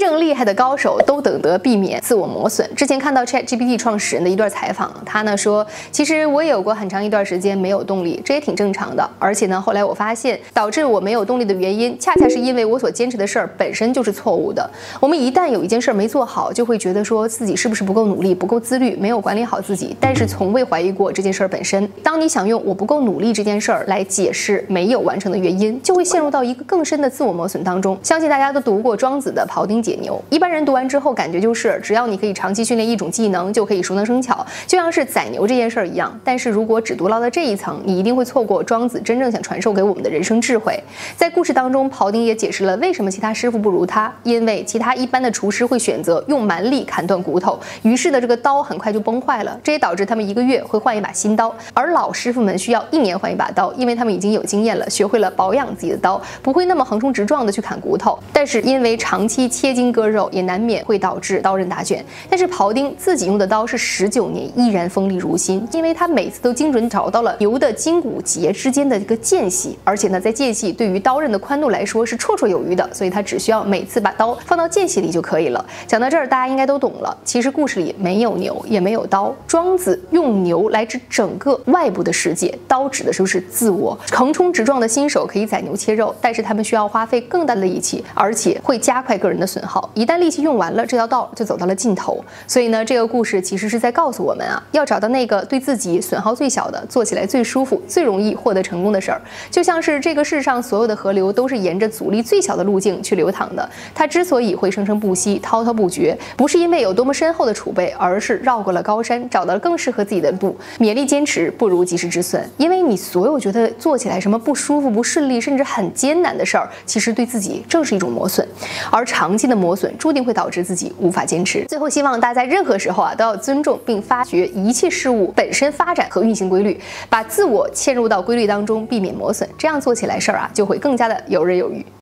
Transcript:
正厉害的高手都懂得避免自我磨损。之前看到 ChatGPT 创始人的一段采访，他呢说，其实我也有过很长一段时间没有动力，这也挺正常的。而且呢，后来我发现，导致我没有动力的原因，恰恰是因为我所坚持的事儿本身就是错误的。我们一旦有一件事儿没做好，就会觉得说自己是不是不够努力、不够自律，没有管理好自己，但是从未怀疑过这件事儿本身。当你想用我不够努力这件事儿来解释没有完成的原因，就会陷入到一个更深的自我磨损当中。相信大家都读过庄子的庖丁解牛，一般人读完之后感觉就是，只要你可以长期训练一种技能，就可以熟能生巧，就像是宰牛这件事儿一样。但是如果只读到了这一层，你一定会错过庄子真正想传授给我们的人生智慧。在故事当中，庖丁也解释了为什么其他师傅不如他，因为其他一般的厨师会选择用蛮力砍断骨头，于是的这个刀很快就崩坏了，这也导致他们1个月会换一把新刀，而老师傅们需要1年换一把刀，因为他们已经有经验了，学会了保养自己的刀，不会那么横冲直撞的去砍骨头。但是因为长期切筋割肉，也难免会导致刀刃大卷。但是庖丁自己用的刀是19年依然锋利如新，因为他每次都精准找到了牛的筋骨节之间的一个间隙，而且呢，在间隙对于刀刃的宽度来说是绰绰有余的，所以他只需要每次把刀放到间隙里就可以了。讲到这儿，大家应该都懂了。其实故事里没有牛，也没有刀，庄子用牛来指整个外部的世界，刀指的就是自我。横冲直撞的新手可以宰牛切肉，但是他们需要花费更大的力气，而且会加快个人的损耗。一旦力气用完了，这条道就走到了尽头。所以呢，这个故事其实是在告诉我们啊，要找到那个对自己损耗最小的、做起来最舒服、最容易获得成功的事儿。就像是这个世上所有的河流都是沿着阻力最小的路径去流淌的，它之所以会生生不息、滔滔不绝，不是因为有多么深厚的储备，而是绕过了高山，找到了更适合自己的路。勉力坚持不如及时止损，因为你所有觉得做起来什么不舒服、不顺利，甚至很艰难的事儿，其实对自己正是一种磨损，而长期的磨损注定会导致自己无法坚持。最后，希望大家在任何时候啊，都要尊重并发掘一切事物本身发展和运行规律，把自我嵌入到规律当中，避免磨损，这样做起来事儿啊，就会更加的游刃有余。